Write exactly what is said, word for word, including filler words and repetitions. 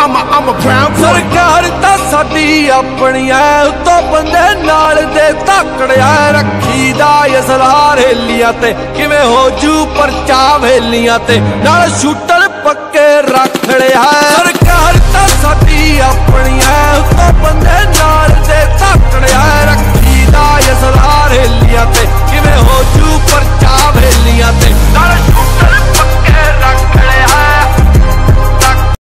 I'm a, I'm a brown boy। सरकार तां साडी अपनी ऐ उत्तों बंदे नाल दे धाकड़िया रखी दा असलार हेलियां ते किवें हो जू परचा वेलियां ते नाल शूटर पक्के रख लिया।